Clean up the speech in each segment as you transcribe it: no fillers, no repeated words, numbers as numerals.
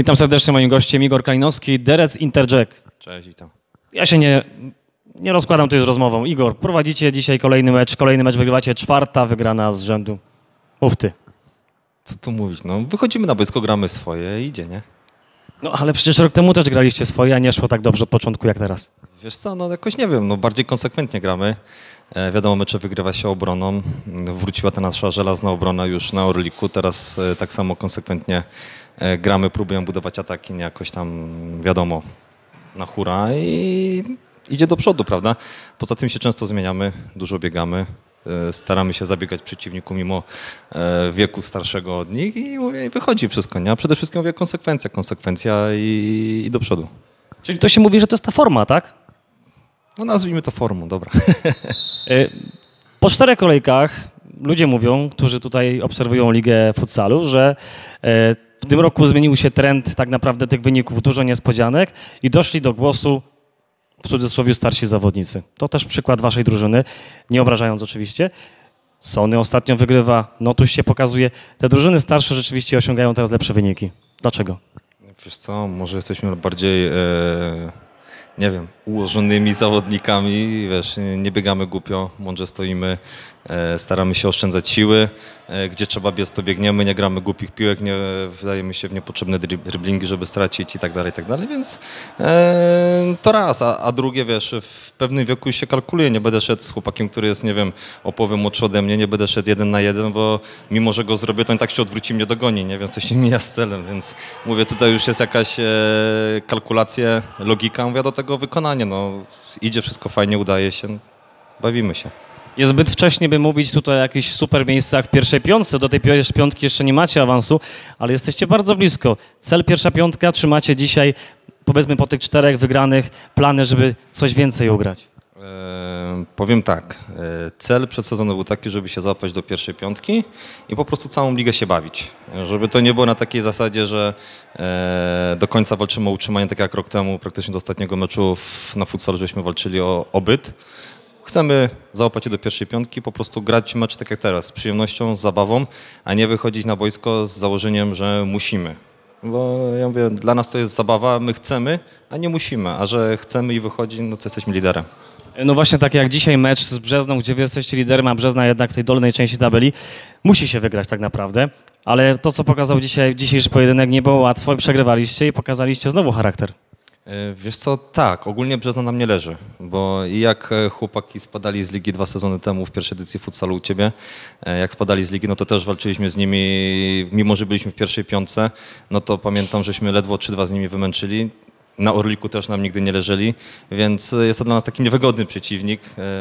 Witam serdecznie, moim gościem Igor Kalinowski, Derec Interjack. Cześć, witam. Ja się nie rozkładam tutaj z rozmową. Igor, prowadzicie dzisiaj kolejny mecz wygrywacie, 4. wygrana z rzędu. Mów ty. Co tu mówić? No, wychodzimy na boisko, gramy swoje i idzie, nie? No ale przecież rok temu też graliście swoje, a nie szło tak dobrze od początku jak teraz. Wiesz co, no jakoś nie wiem, no bardziej konsekwentnie gramy. Wiadomo, mecze wygrywa się obroną. Wróciła ta nasza żelazna obrona już na Orliku. Teraz tak samo konsekwentnie gramy, próbujemy budować ataki, nie jakoś tam, wiadomo, na hura i idzie do przodu, prawda? Poza tym się często zmieniamy, dużo biegamy. Staramy się zabiegać przeciwniku mimo wieku starszego od nich i mówię, wychodzi wszystko, nie? A przede wszystkim mówię konsekwencja i do przodu. Czyli to się mówi, że to jest ta forma, tak? No nazwijmy to formą, dobra. Po 4 kolejkach ludzie mówią, którzy tutaj obserwują ligę futsalu, że w tym roku zmienił się trend tak naprawdę tych wyników, dużo niespodzianek i doszli do głosu w cudzysłowie starsi zawodnicy. To też przykład waszej drużyny, nie obrażając oczywiście. Sony ostatnio wygrywa, Notuś się pokazuje. Te drużyny starsze rzeczywiście osiągają teraz lepsze wyniki. Dlaczego? Wiesz co, może jesteśmy bardziej, nie wiem, ułożonymi zawodnikami, wiesz, nie biegamy głupio, mądrze stoimy, staramy się oszczędzać siły, gdzie trzeba biec, to biegniemy, nie gramy głupich piłek, nie wdajemy się w niepotrzebne driblingi, żeby stracić i tak dalej, więc to raz, a drugie, wiesz, w pewnym wieku już się kalkuluje, nie będę szedł z chłopakiem, który jest, nie wiem, o połowę młodszy ode mnie, nie będę szedł 1 na 1, bo mimo, że go zrobię, to on tak się odwróci, mnie dogoni, nie, więc to się mija z celem, więc mówię, tutaj już jest jakaś kalkulacja, logika, mówię, do tego wykonanie, no, idzie wszystko fajnie, udaje się, bawimy się. Jest zbyt wcześnie, by mówić tutaj o jakichś super miejscach w pierwszej piątce. Do tej pierwszej piątki jeszcze nie macie awansu, ale jesteście bardzo blisko. Cel pierwsza piątka, czy macie dzisiaj, powiedzmy po tych 4 wygranych, plany, żeby coś więcej ugrać? Powiem tak, cel przed sezonem był taki, żeby się załapać do pierwszej piątki i po prostu całą ligę się bawić. Żeby to nie było na takiej zasadzie, że do końca walczymy o utrzymanie, tak jak rok temu, praktycznie do ostatniego meczu na futsalu, żeśmy walczyli o byt. Chcemy załapać się do pierwszej piątki, po prostu grać mecze tak jak teraz, z przyjemnością, z zabawą, a nie wychodzić na boisko z założeniem, że musimy. Bo ja mówię, dla nas to jest zabawa, my chcemy, a nie musimy, a że chcemy i wychodzi, no to jesteśmy liderem. No właśnie tak jak dzisiaj mecz z Brzezną, gdzie wy jesteście liderem, a Brzezna jednak w tej dolnej części tabeli, musi się wygrać tak naprawdę, ale to, co pokazał dzisiejszy pojedynek, nie było łatwo, przegrywaliście i pokazaliście znowu charakter. Wiesz co, tak, ogólnie Brzezna nam nie leży, bo i jak chłopaki spadali z ligi 2 sezony temu w pierwszej edycji futsalu u ciebie, jak spadali z ligi, no to też walczyliśmy z nimi, mimo że byliśmy w pierwszej piątce, no to pamiętam, żeśmy ledwo 3-2 z nimi wymęczyli. Na Orliku też nam nigdy nie leżeli, więc jest to dla nas taki niewygodny przeciwnik.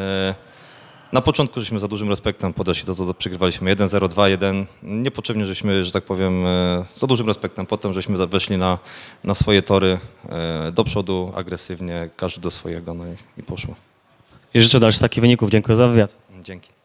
Na początku żeśmy za dużym respektem podeszli do tego, przegrywaliśmy 1-0, 2-1. Niepotrzebnie żeśmy, że tak powiem, za dużym respektem. Potem żeśmy weszli na swoje tory, do przodu, agresywnie, każdy do swojego, no i poszło. I życzę dalszych takich wyników. Dziękuję za wywiad. Dzięki.